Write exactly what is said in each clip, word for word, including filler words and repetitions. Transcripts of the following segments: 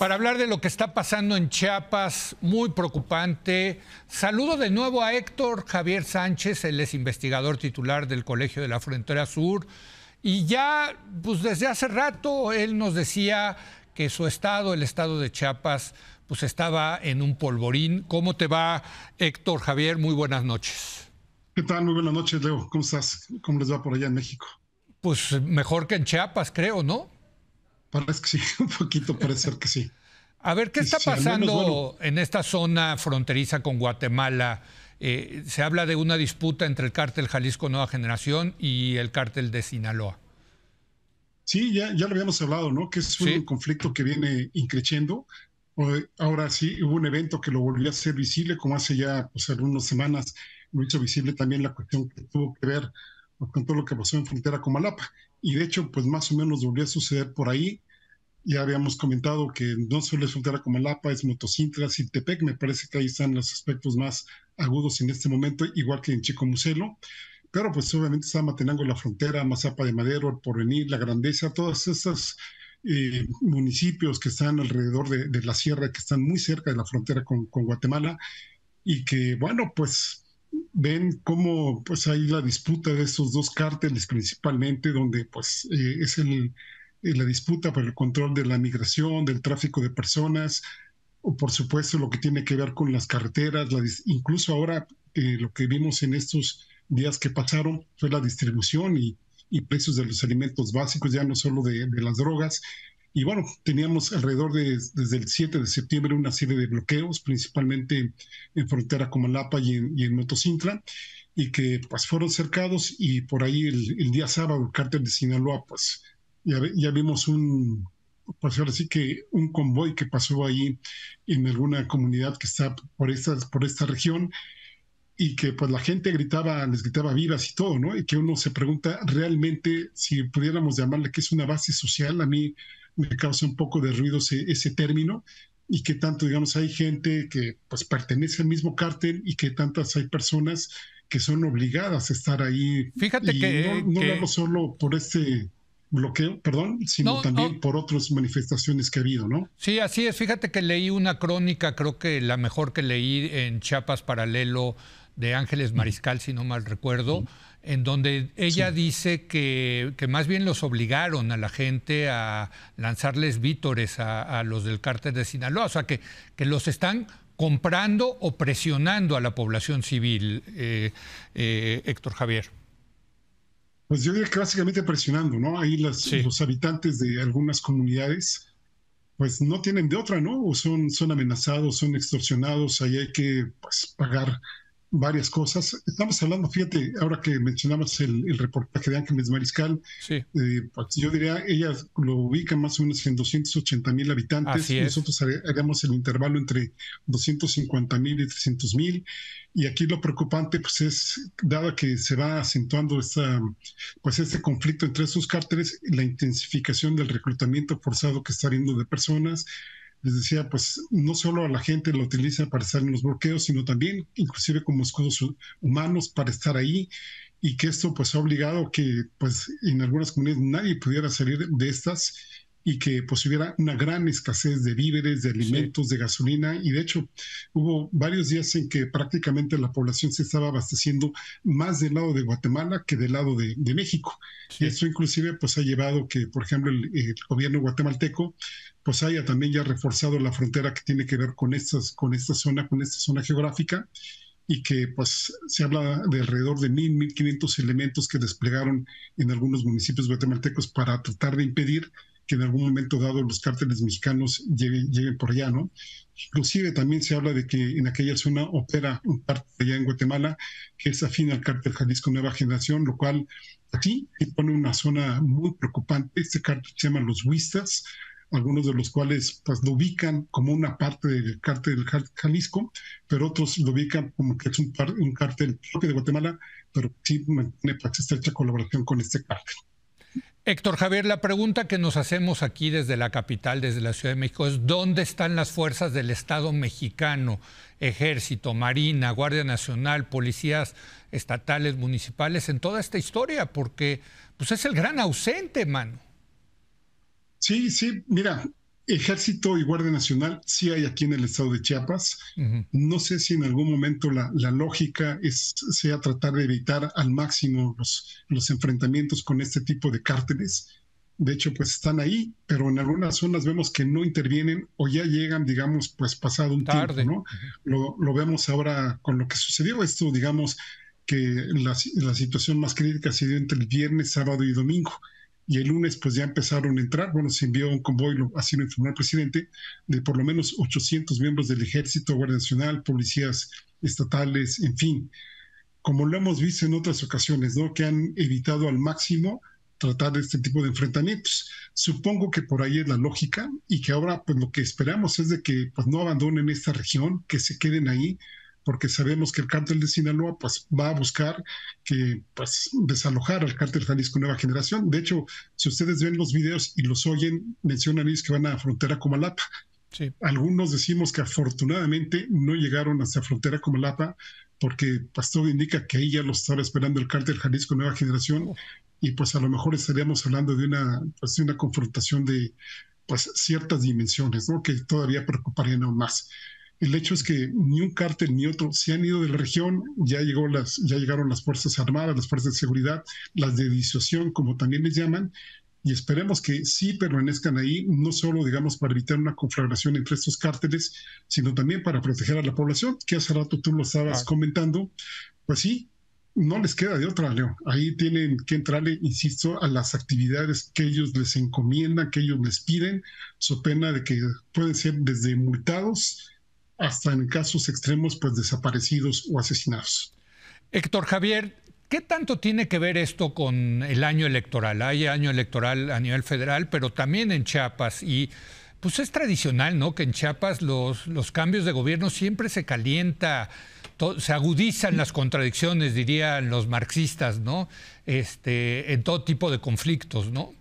para hablar de lo que está pasando en Chiapas, muy preocupante. Saludo de nuevo a Héctor Javier Sánchez, él es investigador titular del Colegio de la Frontera Sur. Y ya, pues desde hace rato, él nos decía que su estado, el estado de Chiapas, pues estaba en un polvorín. ¿Cómo te va, Héctor Javier? Muy buenas noches. ¿Qué tal? Muy buenas noches, Leo. ¿Cómo estás? ¿Cómo les va por allá en México? Pues mejor que en Chiapas, creo, ¿no? Parece que sí, un poquito parece ser que sí. A ver, ¿qué Sí, está sí, al menos, pasando bueno, en esta zona fronteriza con Guatemala? Eh, se habla de una disputa entre el cártel Jalisco Nueva Generación y el cártel de Sinaloa. sí, ya, ya lo habíamos hablado, ¿no? Que es un Sí, conflicto que viene increciendo. Hoy- Ahora sí, hubo un evento que lo volvió a hacer visible, como hace ya pues, algunas semanas, lo hizo visible también la cuestión que tuvo que ver pues, con todo lo que pasó en frontera con Malapa. Y de hecho, pues más o menos volvió a suceder por ahí. Ya habíamos comentado que no solo es frontera con Malapa, es Motocintla, Siltepec, me parece que ahí están los aspectos más agudos en este momento, igual que en Chicomucelo, pero pues obviamente está Matenango la frontera, Mazapa de Madero, El Porvenir, La Grandeza, todos esos eh, municipios que están alrededor de, de, la sierra, que están muy cerca de la frontera con, con Guatemala, y que bueno, pues ven cómo pues hay la disputa de estos dos cárteles principalmente, donde pues eh, es el, eh, la disputa por el control de la migración, del tráfico de personas, o por supuesto lo que tiene que ver con las carreteras, la, incluso ahora eh, lo que vimos en estos días que pasaron fue la distribución y, y precios de los alimentos básicos, ya no solo de, de las drogas. Y bueno, teníamos alrededor de, desde el siete de septiembre una serie de bloqueos, principalmente en frontera con Malapa y en, y en Motocintla, y que pues fueron cercados y por ahí el, el día sábado el cártel de Sinaloa, pues ya, ya vimos un, pues ahora sí que un convoy que pasó ahí en alguna comunidad que está por esta, por esta región y que pues la gente gritaba, les gritaba vivas y todo, ¿no? Y que uno se pregunta realmente si pudiéramos llamarle que es una base social. A mí me causa un poco de ruido ese, ese término, y que tanto, digamos, hay gente que pues pertenece al mismo cártel y que tantas hay personas que son obligadas a estar ahí, fíjate y no, que, no lo hablo que solo por este bloqueo, perdón, sino no, también no, por otras manifestaciones que ha habido, ¿no? sí, así es. Fíjate que leí una crónica, creo que la mejor que leí en Chiapas Paralelo, de Ángeles Mariscal, si no mal recuerdo, en donde ella Sí. dice que, que más bien los obligaron a la gente a lanzarles vítores a, a los del cártel de Sinaloa, o sea, que, que los están comprando o presionando a la población civil, eh, eh, Héctor Javier. Pues yo diría que básicamente presionando, ¿no? Ahí las, Sí. los habitantes de algunas comunidades pues no tienen de otra, ¿no? O son, son amenazados, son extorsionados, ahí hay que pues, pagar varias cosas. Estamos hablando, fíjate, ahora que mencionabas el, el reportaje de Ángeles Mariscal, Sí, eh, pues yo diría, ella lo ubica más o menos en doscientos ochenta mil así habitantes, es. nosotros haríamos el intervalo entre doscientos cincuenta mil y trescientos mil, y aquí lo preocupante pues es, dado que se va acentuando esta, pues este conflicto entre esos cárteles, la intensificación del reclutamiento forzado que está habiendo de personas. Les decía, pues no solo a la gente lo utiliza para estar en los bloqueos, sino también inclusive como escudos humanos para estar ahí, y que esto pues ha obligado que pues en algunas comunidades nadie pudiera salir de estas, y que pues hubiera una gran escasez de víveres, de Sí, alimentos, de gasolina. Y de hecho hubo varios días en que prácticamente la población se estaba abasteciendo más del lado de Guatemala que del lado de, de México. Y sí. esto inclusive pues ha llevado que, por ejemplo, el, el gobierno guatemalteco pues haya también ya reforzado la frontera que tiene que ver con, estas, con esta zona, con esta zona geográfica, y que pues se habla de alrededor de mil, mil quinientos elementos que desplegaron en algunos municipios guatemaltecos para tratar de impedir que en algún momento dado los cárteles mexicanos lleguen, lleguen por allá, ¿no? Inclusive también se habla de que en aquella zona opera un cártel allá en Guatemala que es afín al cártel Jalisco Nueva Generación, lo cual aquí pone una zona muy preocupante. Este cártel se llama los Huistas, algunos de los cuales pues, lo ubican como una parte del cártel Jalisco, pero otros lo ubican como que es un, un cártel propio de Guatemala, pero sí mantiene pues, estrecha colaboración con este cártel. Héctor Javier, la pregunta que nos hacemos aquí desde la capital, desde la Ciudad de México, es ¿dónde están las fuerzas del Estado mexicano? Ejército, Marina, Guardia Nacional, policías estatales, municipales, en toda esta historia, porque pues, es el gran ausente, mano. Sí, sí, mira, Ejército y Guardia Nacional sí hay aquí en el estado de Chiapas. Uh-huh. No sé si en algún momento la, la lógica es, sea tratar de evitar al máximo los, los enfrentamientos con este tipo de cárteles. De hecho, pues están ahí, pero en algunas zonas vemos que no intervienen o ya llegan, digamos, pues pasado un Tarde. tiempo, ¿no? Uh-huh. Lo, lo vemos ahora con lo que sucedió. Esto, digamos, que la, la situación más crítica se dio entre el viernes, sábado y domingo. Y el lunes pues ya empezaron a entrar, bueno, se envió un convoy, lo, así lo informó el presidente, de por lo menos ochocientos miembros del Ejército, Guardia Nacional, policías estatales, en fin, como lo hemos visto en otras ocasiones, ¿no? Que han evitado al máximo tratar este tipo de enfrentamientos. Supongo que por ahí es la lógica y que ahora pues lo que esperamos es de que pues no abandonen esta región, que se queden ahí, porque sabemos que el cártel de Sinaloa pues va a buscar que pues desalojar al cártel Jalisco Nueva Generación. De hecho, si ustedes ven los videos y los oyen, mencionan ellos que van a la frontera Comalapa. Sí. Algunos decimos que afortunadamente no llegaron hasta la frontera Comalapa porque pues todo indica que ahí ya los estaba esperando el cártel Jalisco Nueva Generación oh. y pues a lo mejor estaríamos hablando de una, pues, de una confrontación de pues ciertas dimensiones, ¿no? Que todavía preocuparían aún más. El hecho es que ni un cártel ni otro se han ido de la región, ya, llegó las, ya llegaron las Fuerzas Armadas, las Fuerzas de Seguridad, las de disuasión, como también les llaman, y esperemos que sí permanezcan ahí, no solo, digamos, para evitar una conflagración entre estos cárteles, sino también para proteger a la población, que hace rato tú lo estabas ah. comentando. Pues sí, no les queda de otra, Leo. Ahí tienen que entrarle, insisto, a las actividades que ellos les encomiendan, que ellos les piden, so pena de que pueden ser desde multados hasta en casos extremos, pues desaparecidos o asesinados. Héctor Javier, ¿qué tanto tiene que ver esto con el año electoral? Hay año electoral a nivel federal, pero también en Chiapas. Y pues es tradicional, ¿no? Que en Chiapas los, los cambios de gobierno siempre se calienta, to, se agudizan las contradicciones, dirían los marxistas, ¿no? Este, en todo tipo de conflictos, ¿no?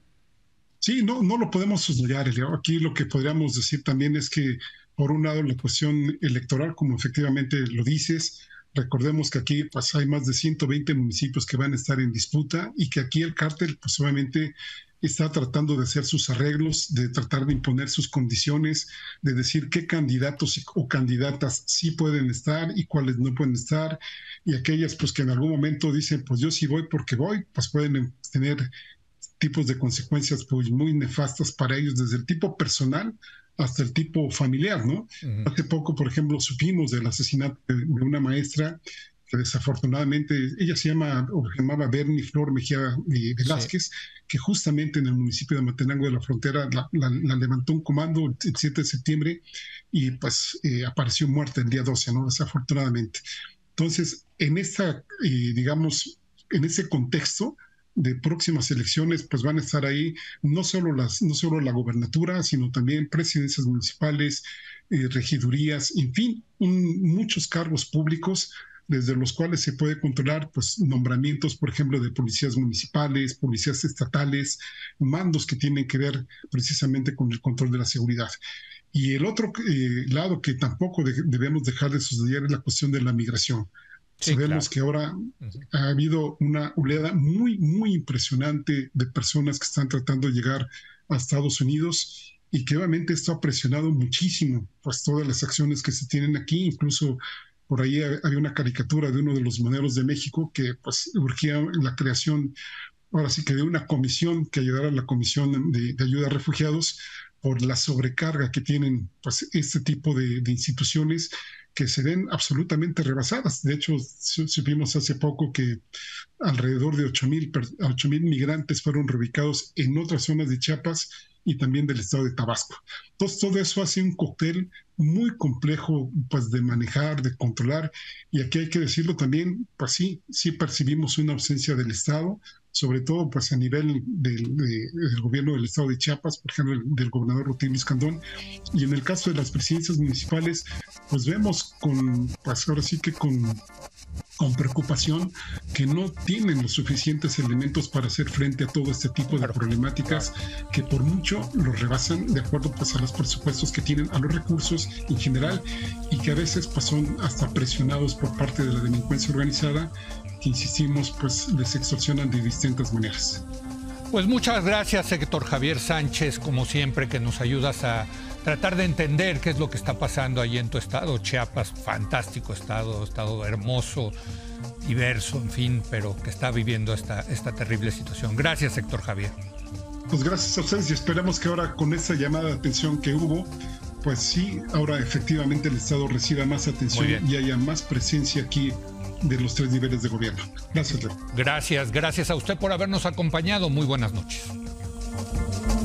Sí, no, no lo podemos soslayar, Leo. Aquí lo que podríamos decir también es que, por un lado, la cuestión electoral, como efectivamente lo dices, recordemos que aquí pues, hay más de ciento veinte municipios que van a estar en disputa y que aquí el cártel, pues obviamente, está tratando de hacer sus arreglos, de tratar de imponer sus condiciones, de decir qué candidatos o candidatas sí pueden estar y cuáles no pueden estar, y aquellas pues que en algún momento dicen, pues yo sí voy porque voy, pues pueden tener tipos de consecuencias pues muy nefastas para ellos, desde el tipo personal hasta el tipo familiar, ¿no? Uh-huh. Hace poco, por ejemplo, supimos del asesinato de, de una maestra que desafortunadamente, ella se llama, o se llamaba Bernie Flor Mejía eh, Velázquez, sí. que justamente en el municipio de Matenango de la Frontera la, la, la levantó un comando el siete de septiembre y pues eh, apareció muerta el día doce, ¿no? Desafortunadamente. Entonces, en esta, eh, digamos, en ese contexto de próximas elecciones, pues van a estar ahí no solo, las, no solo la gobernatura, sino también presidencias municipales, eh, regidurías, en fin, un, muchos cargos públicos desde los cuales se puede controlar pues, nombramientos, por ejemplo, de policías municipales, policías estatales, mandos que tienen que ver precisamente con el control de la seguridad. Y el otro eh, lado que tampoco de, debemos dejar de soslayar es la cuestión de la migración. Sí, Sabemos claro. que ahora uh-huh. ha habido una oleada muy, muy impresionante de personas que están tratando de llegar a Estados Unidos y que obviamente esto ha presionado muchísimo pues todas las acciones que se tienen aquí. Incluso por ahí había una caricatura de uno de los moneros de México que pues urgía la creación, ahora sí que de una comisión que ayudara a la Comisión de, de Ayuda a Refugiados por la sobrecarga que tienen pues este tipo de, de instituciones que se ven absolutamente rebasadas. De hecho, supimos hace poco que alrededor de ocho mil migrantes fueron reubicados en otras zonas de Chiapas y también del estado de Tabasco. Entonces, todo eso hace un cóctel muy complejo pues, de manejar, de controlar, y aquí hay que decirlo también, pues sí, sí percibimos una ausencia del Estado, sobre todo pues a nivel del, de, del gobierno del estado de Chiapas, por ejemplo, del, del gobernador Rutilio Escandón, y en el caso de las presidencias municipales, pues vemos con, pues ahora sí que con, con preocupación que no tienen los suficientes elementos para hacer frente a todo este tipo de problemáticas que por mucho los rebasan de acuerdo pues a los presupuestos que tienen, a los recursos en general, y que a veces pues son hasta presionados por parte de la delincuencia organizada, que insistimos, pues les extorsionan de distintas maneras. Pues muchas gracias, Héctor Javier Sánchez, como siempre, que nos ayudas a tratar de entender qué es lo que está pasando allí en tu estado, Chiapas, fantástico estado, estado hermoso, diverso, en fin, pero que está viviendo esta, esta terrible situación. Gracias, Héctor Javier. Pues gracias a ustedes y esperamos que ahora con esa llamada de atención que hubo, pues sí, ahora efectivamente el Estado reciba más atención y haya más presencia aquí de los tres niveles de gobierno. Gracias, Leo. Gracias, gracias a usted por habernos acompañado. Muy buenas noches.